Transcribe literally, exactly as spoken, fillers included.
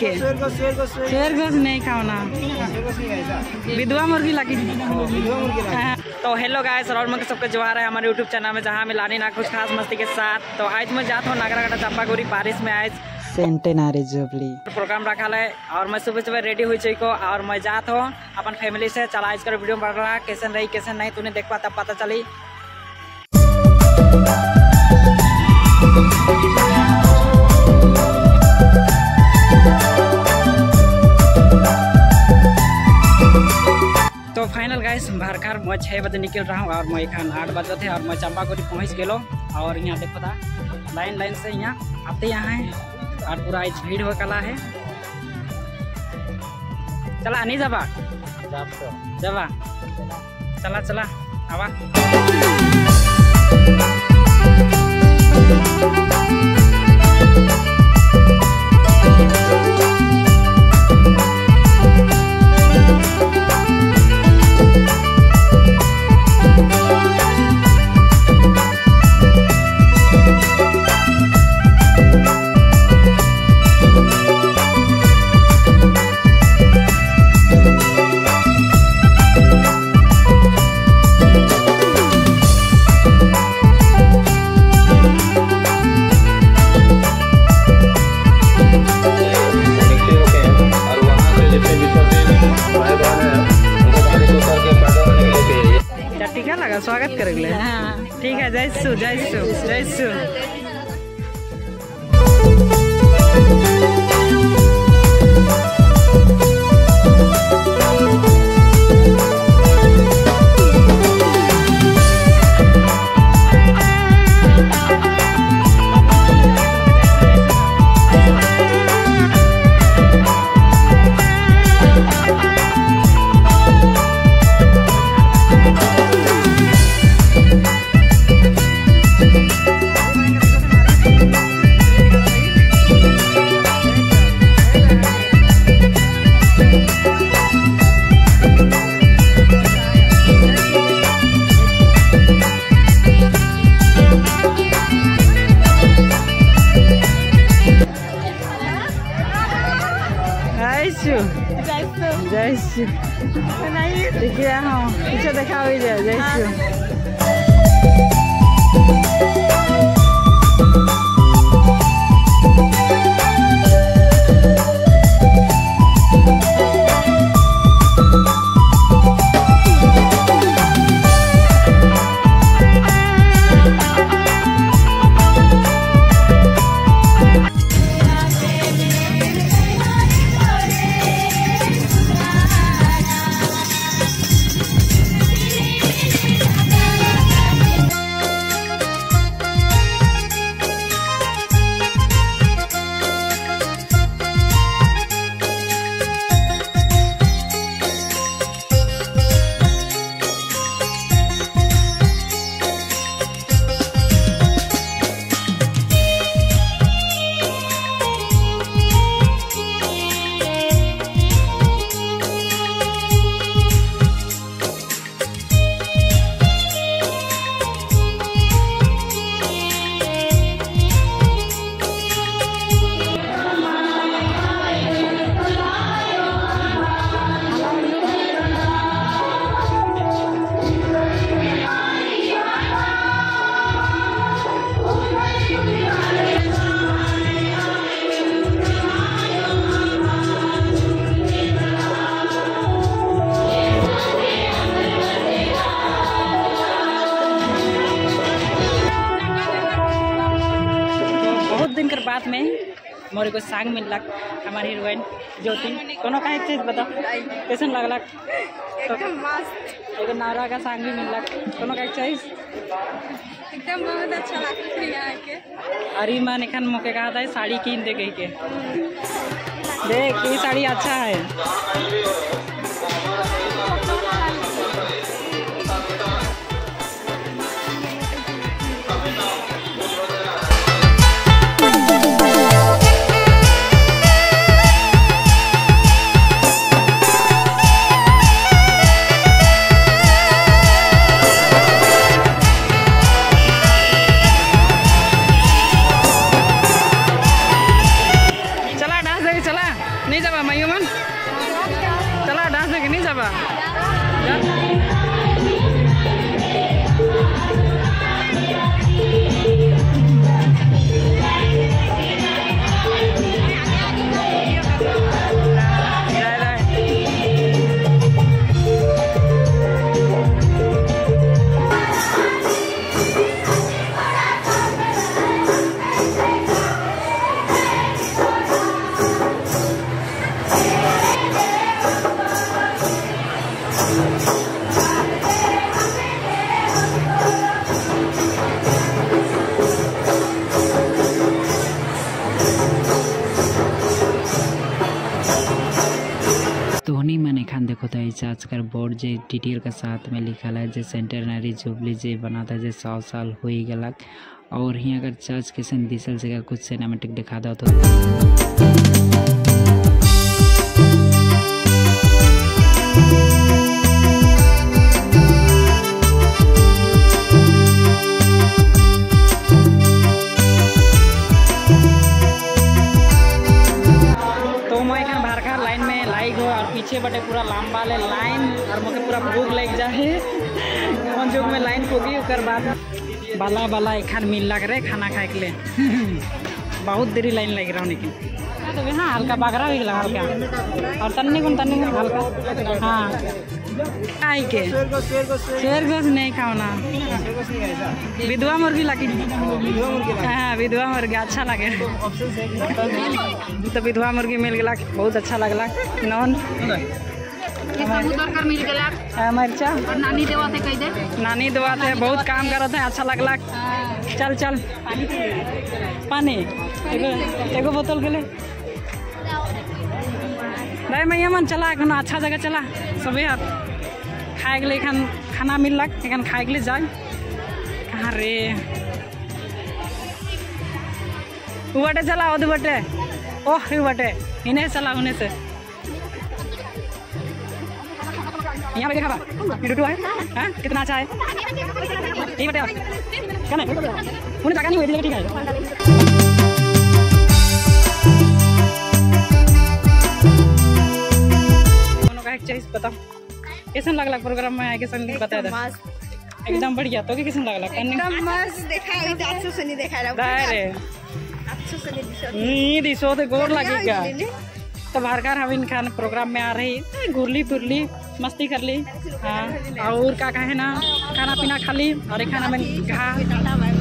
के शेर गोश्त नहीं खाओ ना, विधवा मुर्गी लगी। तो हेलो गाइस, और मैं सबके जवार है हमारे यूट्यूब चैनल में, जहाँ मिलानी ना कुछ खास मस्ती के साथ। तो आज मैं जाता हूँ नागरागढ़ चंपागुरी पारिस में। आज सेंटेनरी जुबली प्रोग्राम रखा है और मैं सुबह सुबह रेडी हुई को और मैं जाता हूँ अपन फैमिली से। चला इसका वीडियो बढ़ रहा है, कैसे रही कैसे नहीं तूने देख पा तब पता चली। तो फाइनल गाइस भरकर मैं छः बजे निकल रहा हूँ और मैं एखन आठ बजे थे और मैं चंपागुरी पहुँच गलो। और यहाँ देखो था लाइन लाइन से यहाँ आते यहाँ है और पूरा आज भीड़ हो कला है। चला नहीं जाबा जाबा चला चला आवा। स्वागत करेंगे। हाँ ठीक है, जय सु जय सु जय सु। जय देखिए हाँ पीछे देखा हुई जाए जय बात में मोरे को सांग मिलक हमारी हीरोइन ज्योति कोनो का एक चीज बताओ कैसन लगलक। एकदम मस्त। एगो नारा का सांग भी मिलक कोनो का एक चीज एकदम बहुत अच्छा लगता है यहाँ के। अरे मन एखन मोके कहा था साड़ी कीन दे गई के देख ये साड़ी अच्छा है। चला जाबा तोहनी मैंने खान देखो तो चर्च का बोर्ड जे डिटेल के साथ में लिखा है जे सेंटेनरी जुबली जे बना था जे सौ साल हो ही गलक और यहाँ अगर चर्च के सन दिशल से कुछ सिनेमेटिक दिखा दो तो पीछे बटे पूरा लंबा ले लाइन और मुझे पूरा भूख लग जाए कौन जुग में लाइन होगी उकर बाद बाला बाला एखान मिल लग रहे खाना खाए के लिए बहुत देरी लाइन लग रहा हूँ लेकिन तो हाँ हल्का बागरा भी लगा हल्का और तन्नी कौन तन्नी कौन हल्का हाँ आई के शेर गोश नहीं खाओ ना विधवा मुर्गी लगी हाँ विधवा मुर्गी अच्छा लगे तो विधवा मुर्गी मिल गया बहुत अच्छा लगला नॉन मरचा नानी देवा थे कह दे नानी देवा थे बहुत काम करते हैं अच्छा लगला चल चल पानी एगो एगो बोतल के लिए नहीं मैया मन चला एखन अच्छा जगह चला सभी हाथ खाए के लिए एखन खाना मिलक एखन खाए के लिए जाए कहाँ रे उ बटे चला उधर बटे ओह उ बटे इन्हें चला उन्हें से यहाँ पे देखा बा ये डुडू है हाँ कितना अच्छा है ये बटे क्या नहीं उन्हें जाकर नहीं हुई थी ठीक है बताओ कैसा लगला प्रोग्राम में आके संग बता दे एकदम बढ़िया तो कैसा लगला एकदम मस्त देखा है अच्छे से नहीं देखा रहा अरे अच्छे से नहीं नहीं दिसो तो गोर लगेगा तो बाहर हविन खान प्रोग्राम में आ रही घुरली पुरली मस्ती कर ली हाँ और क्या कहे ना खाना पीना खा ली और खाना में घा